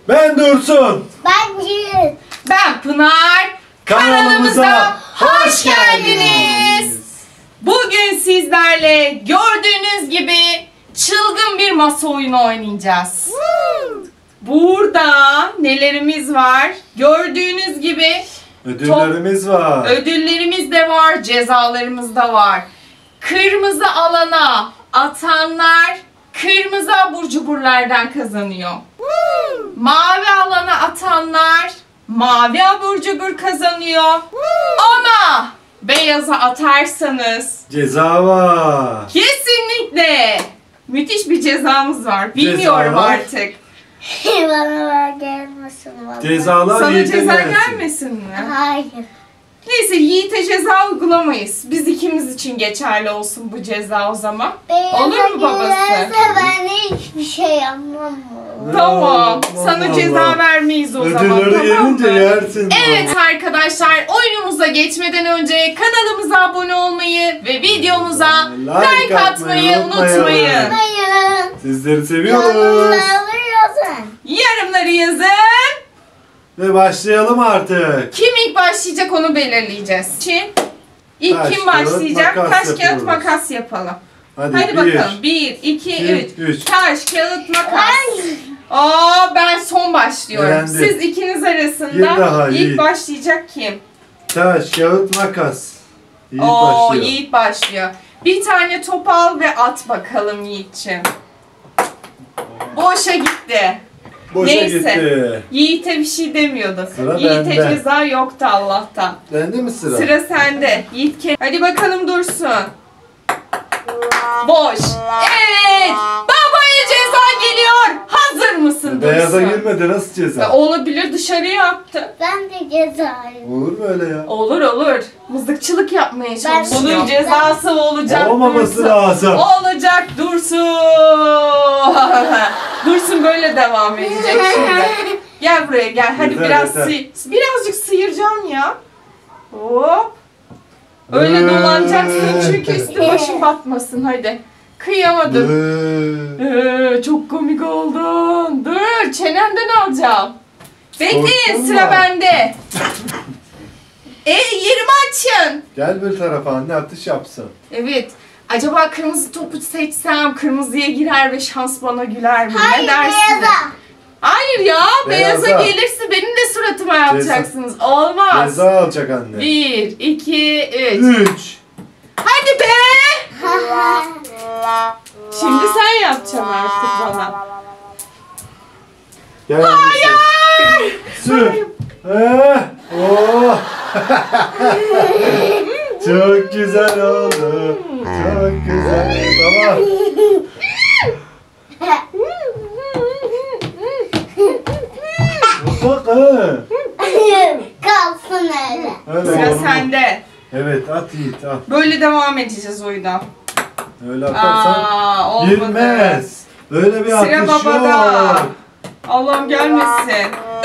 Ben Dursun. Ben Gül. Ben Pınar. Kanalımıza hoş geldiniz. Bugün sizlerle gördüğünüz gibi çılgın bir masa oyunu oynayacağız. Burada nelerimiz var? Gördüğünüz gibi Ödüllerimiz var. ödüllerimiz de var, cezalarımız da var. Kırmızı alana atanlar kırmızı abur cuburlardan kazanıyor. Mavi alana atanlar mavi abur cubur kazanıyor. Ama beyaza atarsanız Ceza var. kesinlikle müthiş bir cezamız var. Bilmiyorum Ceza var. artık. Bana gelmesin bana. Cezalar Sana Yiğit'e ceza gelsin. gelmesin mi? Hayır. Neyse Yiğit'e ceza uygulamayız. Biz ikimiz için geçerli olsun bu ceza o zaman. Olur mu babası? Gelirse ben hiçbir şey yapmam. Tamam. Sana Allah ceza Allah. vermeyiz o zaman. Ödülleri Tamam gelince mı? yersin. Evet arkadaşlar, oyunumuza geçmeden önce kanalımıza abone olmayı ve videomuza like atmayı unutmayın. Hayır. Sizleri seviyoruz. Yorumları yazın. Yorumları yazın. Ve başlayalım artık. Kim ilk başlayacak onu belirleyeceğiz. İlk Taş, kim kağıt, başlayacak? makas Taş, kağıt, yapıyoruz. makas yapalım. Hadi, Hadi bakalım. 1, 2, iki, 3. üç. Taş, kağıt, makas. Ben son başlıyorum. Elendi. Siz ikiniz Bir arasında daha, ilk Yiğit. başlayacak kim? Taş, kağıt, makas. Yiğit başlıyor. Yiğit başlıyor. Bir tane top al ve at bakalım Yiğit'ciğim. Boşa gitti. Boşa Neyse. gitti. Yiğit'e bir şey demiyorduk. Sıra Yiğit'e bende. ceza yoktu Allah'tan. Bende mi sıra? Sıra sende. Yiğit hadi bakalım Dursun. Boş. Evet. Babaya ceza geliyor. Hazır mısın Beyaza Dursun? girmedi, nasıl ceza? Ya olabilir, dışarıya attı. Ben de cezayım. Olur mu öyle ya? Olur. Mızıkçılık yapmaya çalışıyor. Ben- Bunun cezası olacak Olmaması Dursun. lazım. Olacak Dursun. Dursun böyle devam edecek şimdi. Gel buraya gel. Hadi Yeter, biraz yeter. birazcık sıyıracaksın ya. Hop. Öyle dolanacaksın çünkü üstü başın batmasın. Hadi. Kıyamadım. Çok komik oldun. Dur, çenenden alacağım. Bekleyin, Korktun sıra mu? bende. Yerimi açın. Gel bir tarafa, anne atış yapsın. Evet. Acaba kırmızı topu seçsem kırmızıya girer ve şans bana güler mi? Hayır, Ne dersiniz? beyaza. Hayır ya. Beyaza Beyaza. gelirse benim de suratıma yapacaksınız. Olmaz. Ceza alacak anne. 1, 2, 3. 3. Hadi be! Şimdi sen yapacaksın artık bana. Gel Hayır! Sür. Oh. Çok güzel oldu. Çok güzel. Tamam. Bak Kalsın öyle. Öyle Sıra oldu. sende. Evet, at Yiğit, at. Böyle devam edeceğiz oyuna. Öyle atarsan Olmadı. girmez. Öyle bir Sıra atış babada. yok. Allah'ım gelmesin.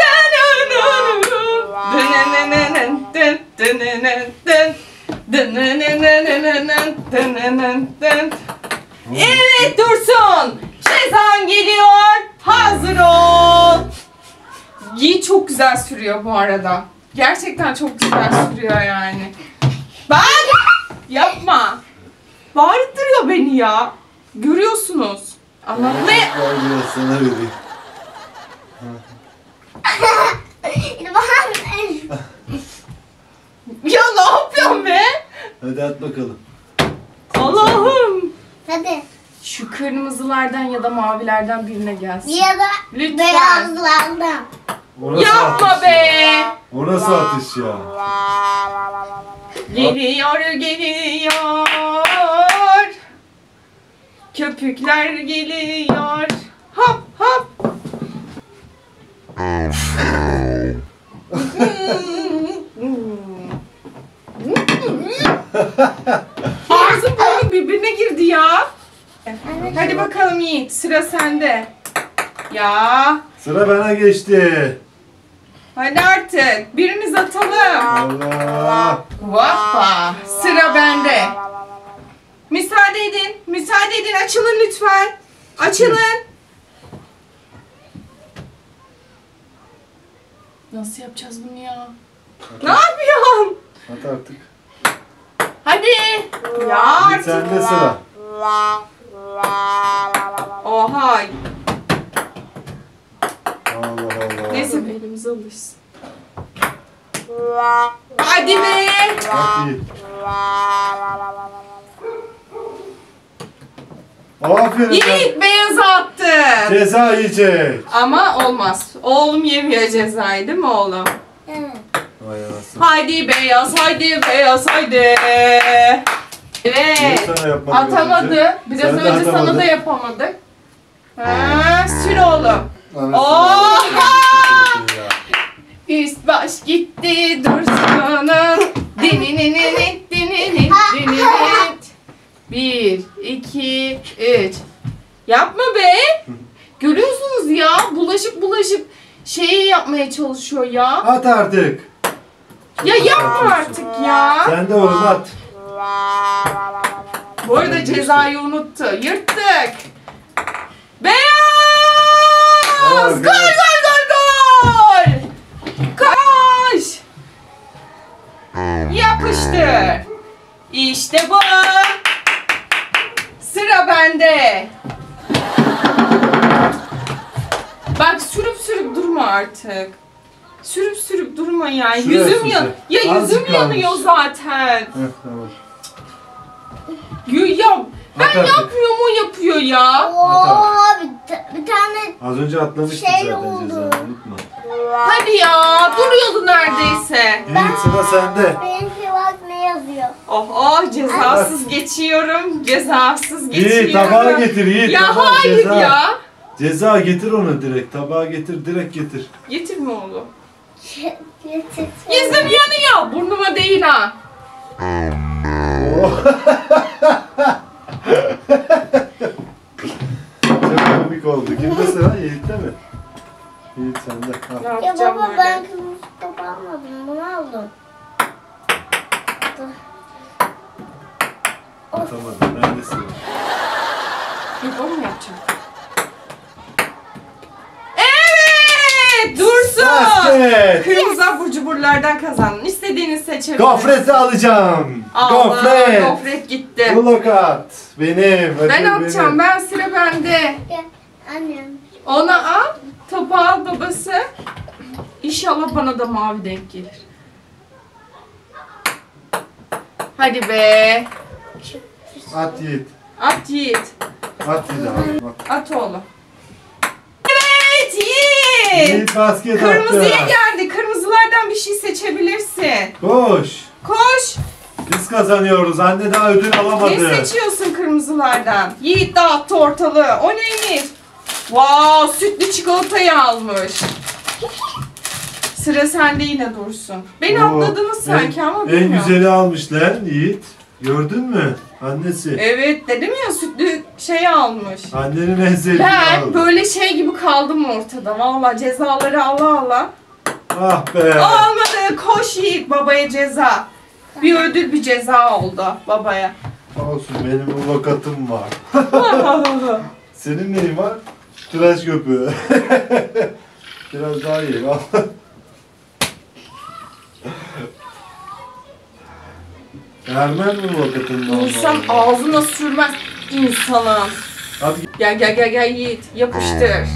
Evet Dursun. Cezan geliyor. Hazır ol. Yiğit çok güzel sürüyor bu arada. Gerçekten çok güzel sürüyor yani. Bak! Yapma. Bağırttırıyor beni ya. Görüyorsunuz. Allah'ım ne? Gel biraz sana vereyim. Ya ne yapıyorsun be? Hadi at bakalım. Allah'ım. Hadi. Şu kırmızılardan ya da mavilerden birine gelsin. Ya da Lütfen. beyazlardan. O nasıl Yapma atış be. ya? O nasıl atış ya? Geliyor. Köpükler geliyor. Hop hop. Ağzım burnum birbirine girdi ya. Hadi bakalım Yiğit, sıra sende. Ya. Sıra bana geçti. Hadi artık. Birimiz atalım. Allah. Hoppa. Sıra bende. Müsaade edin. Müsaade edin. Açılın lütfen. Açılın. Nasıl yapacağız bunu ya? Ne yapıyorsun? At artık. Hadi. Ya Yiğit artık. sende sıra. Oha. Allah Allah. Neyse elimize alışsın. Hadi be. At Yiğit. Aferin. Yiğit beyaz attı. Ceza yiyecek. Ama olmaz. Oğlum yemiyor cezayı değil mi oğlum? Evet. Vay anasını. Haydi beyaz, haydi beyaz, haydi. Evet. Niye sana yapmadık Atamadı. önce? Biraz Sen de önce sana atamadın. da yapamadık. Ha, sür oğlum. Anasını Oha! satayım ya. Üst baş gitti dursunun. Dinininit, dinininit, dinininit. 1, 2, 3. Yapma be. Görüyorsunuz ya. Bulaşıp şeyi yapmaya çalışıyor ya. At artık. Ya yapma artık ya. Sen de oğlum at. Bu arada cezayı unuttu. Yırttık. Beyaz! Evet, Gol gol gol gol! Koş! Yapıştır. İşte bu. Sıra bende. Bak sürüp durma artık. Sürüp durma ya. Şurası Yüzüm yan. Ya azıcık yüzüm kalmış. yanıyor zaten. Heh, tamam. Ya ben At artık. yapmıyorum o yapıyor ya. Oo, bir tane Az önce atlamıştık Şey zaten oldu. cezayı, unutma. Hadi ya duruyordu neredeyse. Yiğit sıra sende. benimki bak ne yazıyor. Oh cezasız geçiyorum. Cezasız geçiyorum. Yiğit tabağı getir Yiğit. Ya tabağı, hayır ceza. ya. Ceza getir onu direkt. Tabağı getir, direkt getir. Getirme oğlum. Getir. Yüzüm yanıyor. Burnuma değil ha. Oh. Çok komik oldu. Kimde sıra? Yiğit'te mi? Yiğit sende. Ne Al. Ya yapacağım baba böyle? ben kırmızı top almadım. Bunu aldım. Atamadım. Bende sıra. Yok onu mu yapacağım? Evet. Dursun. Basket. Kırmızı abur cuburlardan kazandın. İstediğini seçebilirsin. Gofreti alacağım. Allah, Gofret. gofret gitti. Blokat. Benim. Ben ödül atacağım. benim. Ben sıra bende. Gel annem. Ona al. Topu al babası. İnşallah bana da mavi denk gelir. Hadi be. At Yiğit. At Yiğit. At Yiğit abi. At. At oğlum. Evet Yiğit. Yiğit basket Kırmızıya attı. geldi. Kırmızılardan bir şey seçebilirsin. Koş. Koş. Biz kazanıyoruz. Anne daha ödül alamadı. Ne seçiyorsun kırmızılardan? Yiğit dağıttı ortalığı. O neymiş? Wow, sütlü çikolatayı almış. Sıra sende yine Dursun. Beni Oo, atladınız sanki ama en bilmiyorum. güzeli almış lan Yiğit. Gördün mü? Annesi. Evet dedim ya sütlü şey almış. Annenin en sevdiğini Ben aldı. böyle şey gibi kaldım ortada. Vallahi cezaları Allah. Ah be. Olmadı. Koş Yiğit babaya ceza. Bir ödül bir ceza oldu babaya. Olsun benim avukatım var. Senin neyin var? Tıraş köpüğü. Biraz daha iyi. Al. Vermem mi avukatın İnsan ağzına sürmez insanın. Hadi Gel Yiğit yapıştır.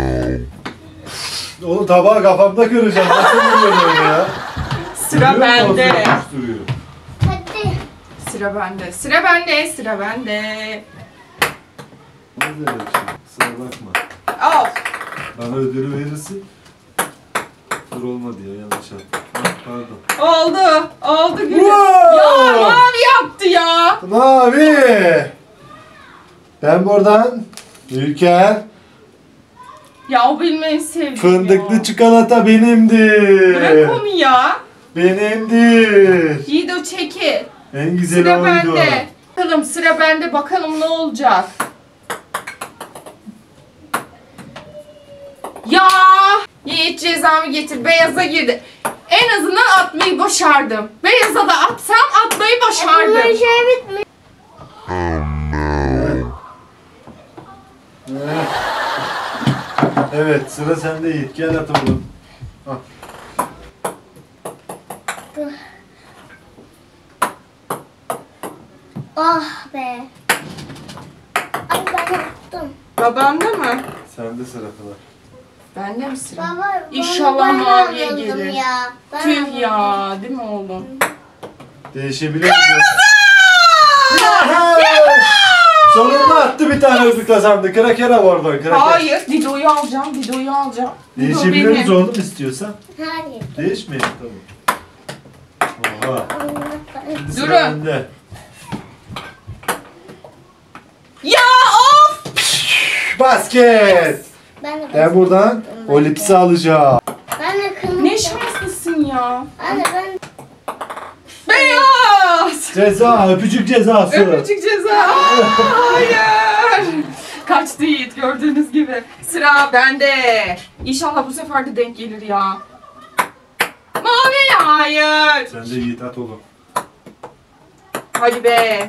oğlum tabağı kafamda kıracağım. Nasıl vuruyorsun ya? Sıra Görüyor musun? bende. Nasıl yapıştırıyor? Hadi. Sıra bende. Ne güzel bir şey. Kusura bakma. Al. Bana ödülü verirsin. Dur olmadı ya yanlış yaptım. Ah, pardon. Oldu gülüm. Wow! Ya mavi yaptı ya. Mavi. Ben buradan Ülker Ya o benim en sevdiğim fındıklı ya. çikolata benimdir. Bırak onu ya. Benimdir. Yiğit o çekil. En güzeli Sıra oydu. bende. Sıra bende bakalım ne olacak. Ya Yiğit cezamı getir. Beyaza girdi. En azından atmayı başardım. Beyaza da atsam atmayı başardım. Bunun şey bitmiş. Evet sıra sende Yiğit. Gel at oğlum. Al. Dur. Ah be. Ay ben yaptım. Babanda mı? Sende sıra kadar. Bende mi sıra? Baba, İnşallah ben maviye aldım gelir. Ya. Ben Tüh aldım. ya, değil mi oğlum? Değişebilir mi? Sonunda attı bir tane ödül kazandı. Krakera var oradan. Kraker. Hayır, Dido'yu alacağım, Dido'yu alacağım. Dido Değişebiliriz benim. oğlum istiyorsan. Hayır. Değişmeyin tabii. Oha. Şimdi sıra Durun. bende. Ya of! Basket. Ben buradan o lipsi alacağım. Ben de kırmızı. Ne şanslısın ya. Anne ben Beyaz! Ceza, öpücük cezası. Öpücük ceza. Aa, hayır. Kaçtı Yiğit gördüğünüz gibi. Sıra bende. İnşallah bu sefer de denk gelir ya. Mavi hayır. Sen de Yiğit at oğlum. Hadi be.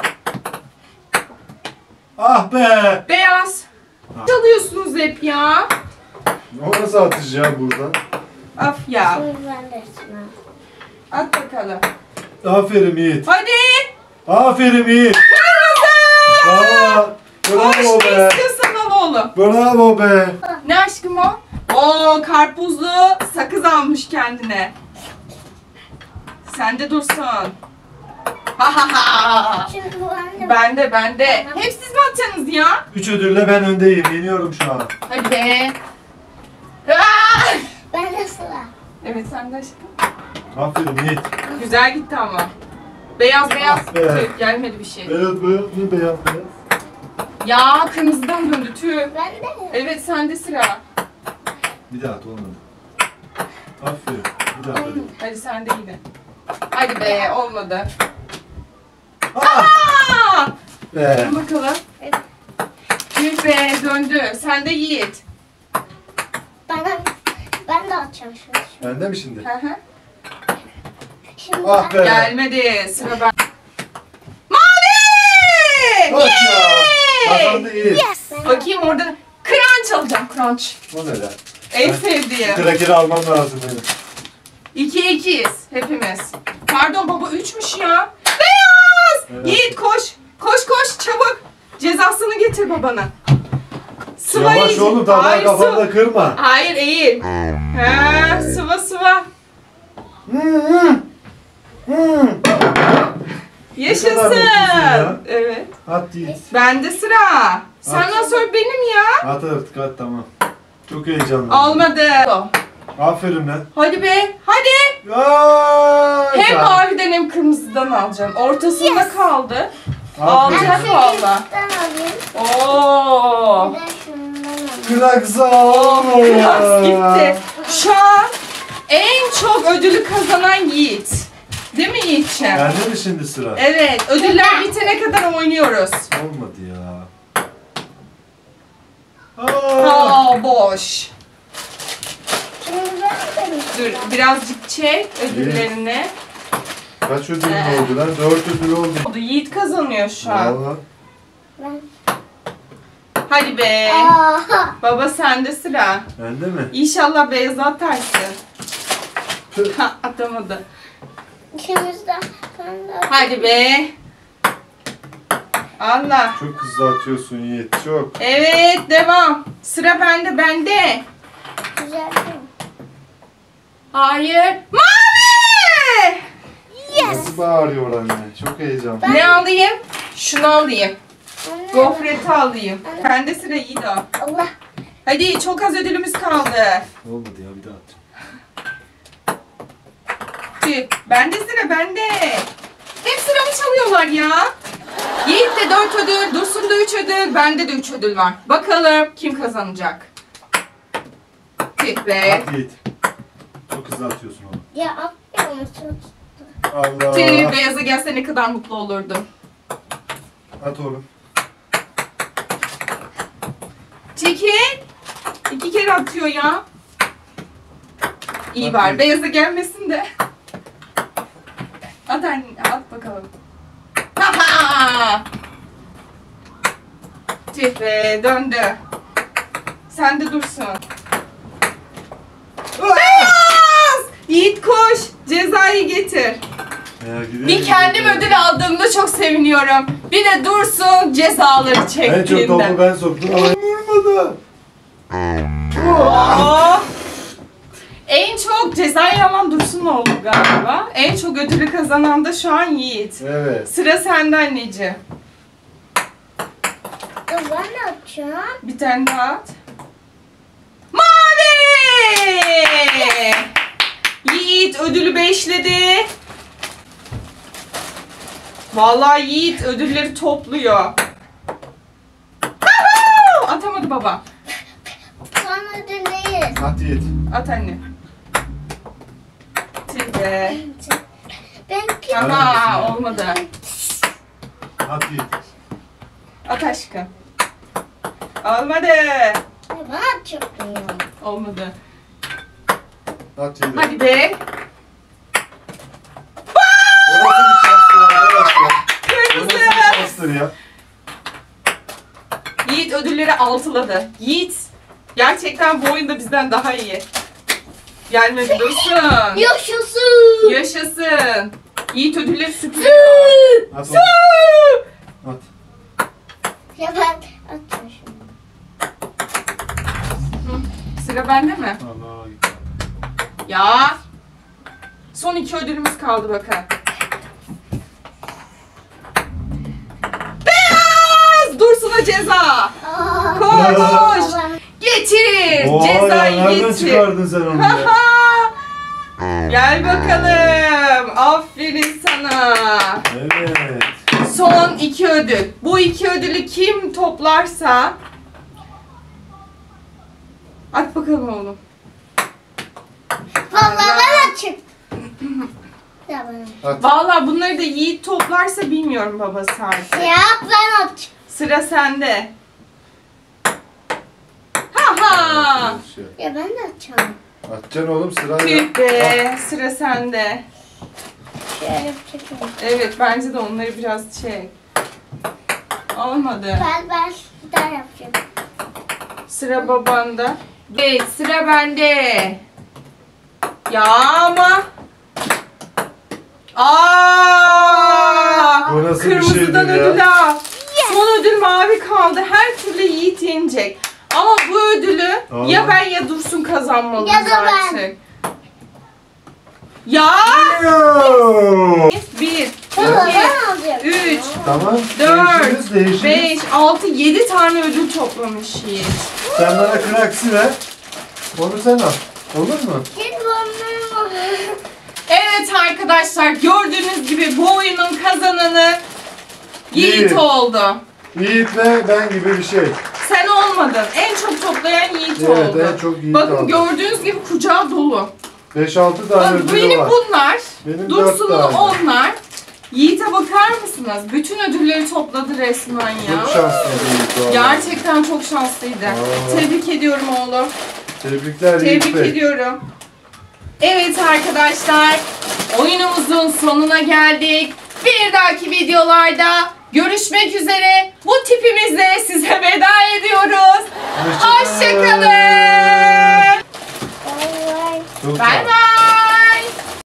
Ah be. Beyaz. Ha. Çalıyorsunuz hep ya. O nasıl atacağım buradan? Af ya. şimdi ben de sıra. At bakalım. Aferin Yiğit. Hadi. Aferin Yiğit. Aa, Koş bravo ne be. istiyorsan al oğlum. Bravo be. Ne aşkım o? Oo karpuzlu sakız almış kendine. Sen de dursun. Ha ha ha. Şimdi bu anne. Bende. Hep siz mi atacaksınız ya? 3 ödülle ben öndeyim. Yeniyorum şu an. Hadi be. Aa! Ben de sıra. Evet sen de aşkım. Aferin Yiğit. Güzel gitti ama. Beyaz. Ah be. Tüh, gelmedi bir şey. Beyaz beyaz. Ne beyaz beyaz? Ya kırmızıdan döndü tüh. Ben de. Evet sende sıra. Bir daha at olmadı. Aferin. Bir daha hadi. Hadi sende yine. Hadi be olmadı. Ah Aa! be. Dur bakalım. Tüh be döndü. Sende Yiğit. Ben de atacağım şimdi. Bende mi şimdi? Hı hı. Şimdi Ah ben. be. Gelmedi. Sıra ben. Mavi! Bak ya. Yay! Kazandı Yiğit. Bakayım orada. Crunch alacağım. Crunch. O ne lan? En sevdiğim. Krakeri almam lazım benim. 2-2'yiz hepimiz. Pardon baba 3'müş ya. Beyaz! Evet. Yiğit koş. Koş çabuk. Cezasını getir babana. Sıva Yavaş yiyecek. oğlum tamam Hayır, kafamda sıva. kırma. Hayır eğil. Ha, sıva. Yaşasın. Ne kadar mutlusun ya. Evet. At Yiğit. Bende sıra. Senden At. sonra benim ya. At artık at tamam. Çok heyecanlı. Almadı. Aferin lan. Hadi be. Hadi. Ay, Hem tamam. maviden hem kırmızıdan alacağım. Ortasında kaldı. Aferin. Alacak valla. Ben alayım. Oo. Bir de şundan alayım. Kraksa. Klas gitti. Şu an en çok ödülü kazanan Yiğit. Değil mi Yiğit'ciğim? Bende mi şimdi sıra? Evet. Ödüller bitene kadar oynuyoruz. Olmadı ya. Aa. Aa boş. Şimdi ben de. Dur birazcık çek ödüllerini. Kaç ödül oldu lan? 4 ödül oldu. Yiğit kazanıyor şu an. Vallahi. Ben. Hadi be. Aa. Baba sende sıra. Bende mi? İnşallah beyaz atarsın. Tüh. Ha, atamadı. İkimizden. Ben de. Hadi be. Allah. Çok hızlı atıyorsun Yiğit. Çok. Evet devam. Sıra bende. Güzel değil mi? Hayır. Mavi! Nasıl bağırıyor anne? Çok heyecanlı. Ne alayım? Şunu alayım. Anne. Gofreti alayım. Bende sıra iyi de. Allah. Hadi çok az ödülümüz kaldı. Olmadı ya bir daha at. Tüh. Bende sıra bende. Hep sıramı çalıyorlar ya. Yiğit'te 4 ödül, Dursun'da 3 ödül, bende de 3 ödül var. Bakalım kim kazanacak? Tüh be. At Yiğit. Çok hızlı atıyorsun onu. Ya atmıyor musun? Allah. Tüh beyaza gelse ne kadar mutlu olurdum. At oğlum. Çekil. 2 kere atıyor ya. İyi At var. Yiğit. Beyaza gelmesin de. At anne, at bakalım. Ha ha! Tüh be, döndü. Sen de dursun. Beyaz! Yiğit koş. Ceza cezayı getir. Merak ediyorum. Bir kendim ödül aldığımda çok seviniyorum. Bir de Dursun cezaları En çok çektiğinde. topu ben soktum ama vurmadı. Oh! En çok cezayı alan Dursun oldu galiba. En çok ödülü kazanan da şu an Yiğit. Evet. Sıra sende anneciğim. Dur ben de açacağım. Bir tane daha at. Mavi! Yiğit ödülü beşledi. Vallahi Yiğit ödülleri topluyor. Woohoo! Atamadı baba. Sonra dinleyiz. At Yiğit. At anne. Tilde. Benimki Aha olmadı. At Yiğit. At aşkım. Olmadı. ben açıyorum. Olmadı. At Yiğit. Hadi be. O nasıl bir şanstır arkadaşlar? O Kırmızı. nasıl bir şanstır ya? Yiğit ödülleri altıladı. Yiğit gerçekten bu oyunda bizden daha iyi. Gelmedi Dursun. Yaşasın. Yaşasın. Yiğit ödülleri sürpriz. At onu. At. Ya ben açmışım. Sıra bende mi? Allah. Ya. Son 2 ödülümüz kaldı bakın. Beyaz! Dursun'a ceza. Koş. Getir. Oha ya, Cezayı nereden getir. çıkardın sen onu ya? Gel bakalım. Aferin sana. Evet. Son 2 ödül. Bu 2 ödülü kim toplarsa... At bakalım oğlum. Vallahi ben açayım. Ya ben. At. Vallahi bunları da Yiğit toplarsa bilmiyorum babası artık. Ya ben açayım. Sıra sende. Ha ha. Ya ben de açacağım. Atacaksın oğlum sırayla. Tüh be. Sıra sende. Şöyle çekeyim. Evet bence de onları biraz çek. Olmadı. Ben bir daha yapacağım. Sıra babanda. Evet sıra bende. Ya ama. Aa! Bu nasıl bir Kırmızıdan şeydir ya? ödül al. Son ödül mavi kaldı. Her türlü Yiğit yenecek. Ama bu ödülü Aa. ya ben ya Dursun kazanmalıyız Ya da ben. artık. Ya! Yo! 1, Baba 2, ben alacağım. 3, Tamam. 4, Değişiriz. 5, 6, 7 tane ödül toplamış Yiğit. Sen bana kraksi ver. Onu sen al. Olur mu? Git bana. Evet arkadaşlar gördüğünüz gibi bu oyunun kazananı Yiğit Yiğit. oldu. Yiğit'le ben gibi bir şey. Sen olmadın. En çok toplayan Yiğit Evet, oldu. en çok Yiğit Bakın aldı. gördüğünüz gibi kucağı dolu. 5-6 tane Bak, ödülü benim var. bunlar, Benim 4 Dursun'un tane. onlar. Yiğit'e bakar mısınız? Bütün ödülleri topladı resmen ya. Çok şanslıydı Yiğit valla. Gerçekten çok şanslıydı. Aa. Tebrik ediyorum oğlum. Tebrikler Yiğit Tebrik Bey. ediyorum. Evet arkadaşlar, oyunumuzun sonuna geldik. Bir dahaki videolarda görüşmek üzere. Bu tipimizle size veda ediyoruz. Hoşçakalın. Bay bay. Çok Bay sağ ol. bay.